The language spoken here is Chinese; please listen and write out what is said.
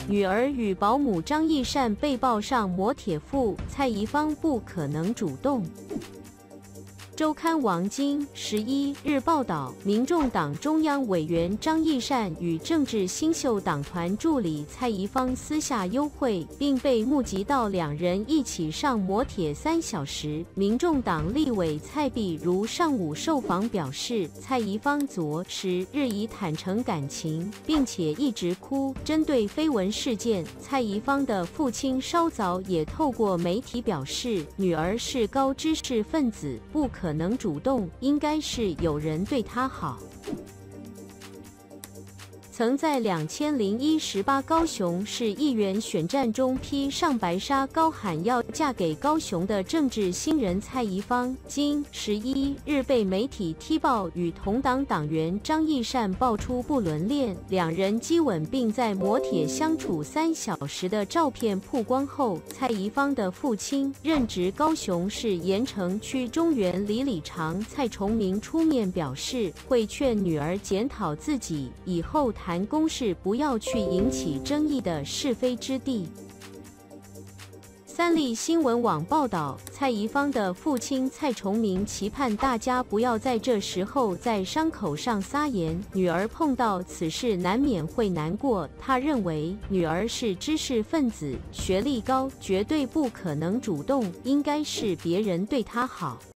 女儿与保姆张义善被曝上摩铁妇，蔡宜芳不可能主动。周刊王金11日报道，民众党中央委员张义善与政治新秀党团助理蔡宜芳私下幽会，并被目击到两人一起上摩铁3小时。民众党立委蔡壁如上午受访表示，蔡宜芳昨日已坦诚感情，并且一直哭。针对绯闻事件，蔡宜芳的父亲稍早也透过媒体表示，女儿是高知识分子，不可能主动，应该是有人对她好。曾在2018高雄市议员选战中披上白纱高喊要嫁给高雄的政治新人蔡宜芳，今11日被媒体踢爆与同党党员张义善爆出不伦恋，两人激吻并在摩铁相处3小时的照片曝光后，蔡宜芳的父亲任职高雄市盐城区中原里长蔡崇明出面表示，会劝女儿检讨自己，以后谈公事不要去引起争议的是非之地。三立新闻网报道，蔡宜芳的父亲蔡崇明期盼大家不要在这时候在伤口上撒盐，女儿碰到此事难免会难过。他认为女儿是知识分子，学历高，绝对不可能主动，应该是别人对她好。